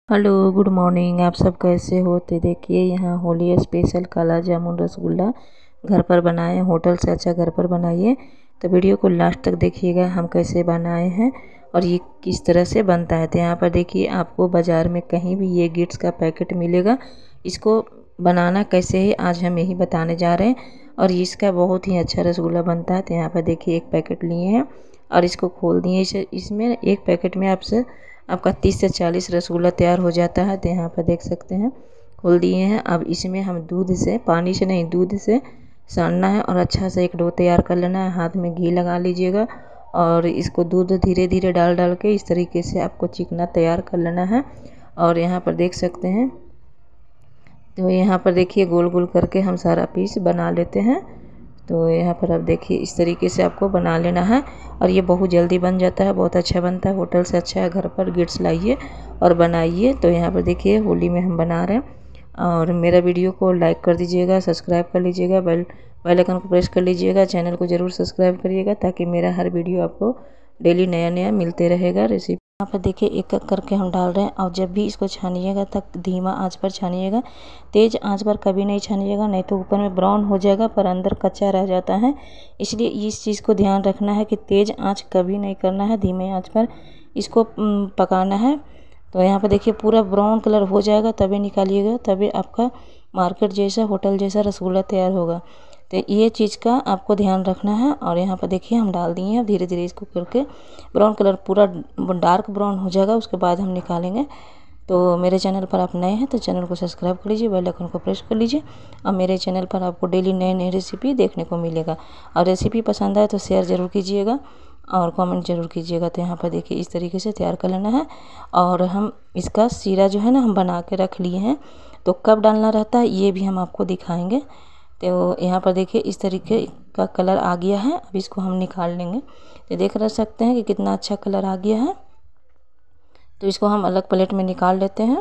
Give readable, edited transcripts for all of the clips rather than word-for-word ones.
Hello good morning. आप सब कैसे हो? तो देखिए यहाँ होली स्पेशल काला जामुन रसगुल्ला घर पर बनाए। होटल से अच्छा घर पर बनाइए। तो वीडियो को लास्ट तक देखिएगा हम कैसे बनाए हैं और ये किस तरह से बनता है। तो यहाँ पर देखिए आपको बाज़ार में कहीं भी ये गिट्स का पैकेट मिलेगा। इसको बनाना कैसे है आज हम यही बताने जा रहे हैं और इसका बहुत ही अच्छा रसगुल्ला बनता है। तो यहाँ पर देखिए एक पैकेट लिए हैं और इसको खोल दिए। इसमें एक पैकेट में आपका 30 से 40 रसगुल्ला तैयार हो जाता है। तो यहाँ पर देख सकते हैं खोल दिए हैं। अब इसमें हम दूध से, पानी से नहीं, दूध से सानना है और अच्छा से एक डो तैयार कर लेना है। हाथ में घी लगा लीजिएगा और इसको दूध धीरे धीरे डाल डाल के इस तरीके से आपको चिकना तैयार कर लेना है। और यहाँ पर देख सकते हैं, तो यहाँ पर देखिए गोल गोल करके हम सारा पीस बना लेते हैं। तो यहाँ पर आप देखिए इस तरीके से आपको बना लेना है और ये बहुत जल्दी बन जाता है, बहुत अच्छा बनता है। होटल से अच्छा है, घर पर गिट्स लाइए और बनाइए। तो यहाँ पर देखिए होली में हम बना रहे हैं और मेरा वीडियो को लाइक कर दीजिएगा, सब्सक्राइब कर लीजिएगा, बेल आइकन को प्रेस कर लीजिएगा। चैनल को ज़रूर सब्सक्राइब करिएगा ताकि मेरा हर वीडियो आपको डेली नया नया मिलते रहेगा रेसिपी। यहाँ पर देखिए एक एक करके हम डाल रहे हैं और जब भी इसको छानिएगा तब धीमा आंच पर छानिएगा। तेज़ आंच पर कभी नहीं छानिएगा, नहीं तो ऊपर में ब्राउन हो जाएगा पर अंदर कच्चा रह जाता है। इसलिए इस चीज़ को ध्यान रखना है कि तेज़ आंच कभी नहीं करना है, धीमे आंच पर इसको पकाना है। तो यहाँ पर देखिए पूरा ब्राउन कलर हो जाएगा तभी निकालिएगा, तभी आपका मार्केट जैसा, होटल जैसा रसगुल्ला तैयार होगा। तो ये चीज़ का आपको ध्यान रखना है। और यहाँ पर देखिए हम डाल दिए हैं, धीरे धीरे इसको करके ब्राउन कलर पूरा डार्क ब्राउन हो जाएगा, उसके बाद हम निकालेंगे। तो मेरे चैनल पर आप नए हैं तो चैनल को सब्सक्राइब कर लीजिए, बेल आइकन को प्रेस कर लीजिए और मेरे चैनल पर आपको डेली नए नए रेसिपी देखने को मिलेगा। और रेसिपी पसंद आए तो शेयर ज़रूर कीजिएगा और कमेंट ज़रूर कीजिएगा। तो यहाँ पर देखिए इस तरीके से तैयार कर लेना है। और हम इसका सीरा जो है ना हम बना के रख लिए हैं, तो कब डालना रहता है ये भी हम आपको दिखाएंगे। तो यहाँ पर देखिए इस तरीके का कलर आ गया है। अब इसको हम निकाल लेंगे। तो देख रह सकते हैं कि कितना अच्छा कलर आ गया है। तो इसको हम अलग प्लेट में निकाल लेते हैं।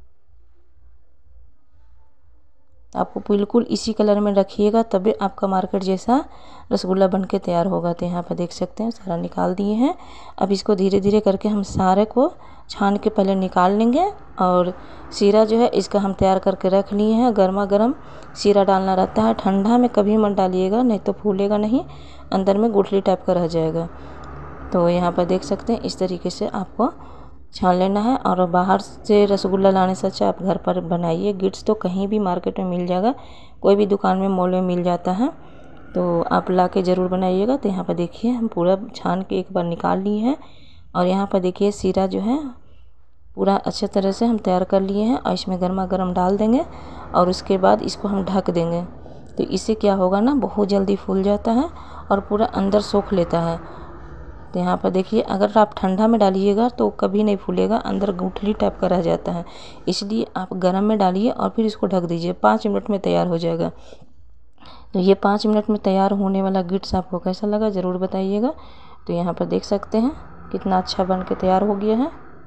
आपको बिल्कुल इसी कलर में रखिएगा तभी आपका मार्केट जैसा रसगुल्ला बनके तैयार होगा। तो यहाँ पर देख सकते हैं सारा निकाल दिए हैं। अब इसको धीरे धीरे करके हम सारे को छान के पहले निकाल लेंगे। और सीरा जो है इसका हम तैयार करके रख लिए हैं। गर्मा गर्म सीरा डालना रहता है, ठंडा में कभी मत डालिएगा, नहीं तो फूलेगा नहीं, अंदर में गुठली टाइप का रह जाएगा। तो यहाँ पर देख सकते हैं इस तरीके से आपको छान लेना है। और बाहर से रसगुल्ला लाने से अच्छा आप घर पर बनाइए। गिट्स तो कहीं भी मार्केट में मिल जाएगा, कोई भी दुकान में, मॉल में मिल जाता है, तो आप ला के ज़रूर बनाइएगा। तो यहाँ पर देखिए हम पूरा छान के एक बार निकाल लिए हैं। और यहाँ पर देखिए सीरा जो है पूरा अच्छे तरह से हम तैयार कर लिए हैं और इसमें गर्मा गर्म डाल देंगे और उसके बाद इसको हम ढक देंगे। तो इससे क्या होगा ना, बहुत जल्दी फूल जाता है और पूरा अंदर सोख लेता है। तो यहाँ पर देखिए अगर आप ठंडा में डालिएगा तो कभी नहीं फूलेगा, अंदर गुठली टाइप का रह जाता है। इसलिए आप गर्म में डालिए और फिर इसको ढक दीजिए, 5 मिनट में तैयार हो जाएगा। तो ये 5 मिनट में तैयार होने वाला गिट्स आपको कैसा लगा ज़रूर बताइएगा। तो यहाँ पर देख सकते हैं कितना अच्छा बन के तैयार हो गया है।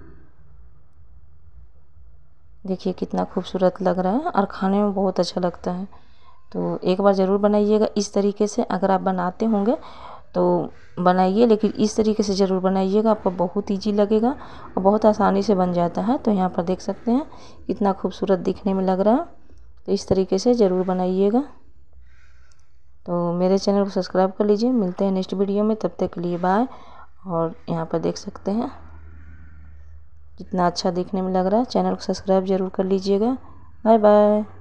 देखिए कितना खूबसूरत लग रहा है और खाने में बहुत अच्छा लगता है। तो एक बार ज़रूर बनाइएगा इस तरीके से। अगर आप बनाते होंगे तो बनाइए, लेकिन इस तरीके से ज़रूर बनाइएगा, आपको बहुत ईजी लगेगा और बहुत आसानी से बन जाता है। तो यहाँ पर देख सकते हैं कितना खूबसूरत दिखने में लग रहा है। तो इस तरीके से ज़रूर बनाइएगा। तो मेरे चैनल को सब्सक्राइब कर लीजिए। मिलते हैं नेक्स्ट वीडियो में, तब तक के लिए बाय। और यहाँ पर देख सकते हैं कितना अच्छा दिखने में लग रहा है। चैनल को सब्सक्राइब ज़रूर कर लीजिएगा। Bye bye.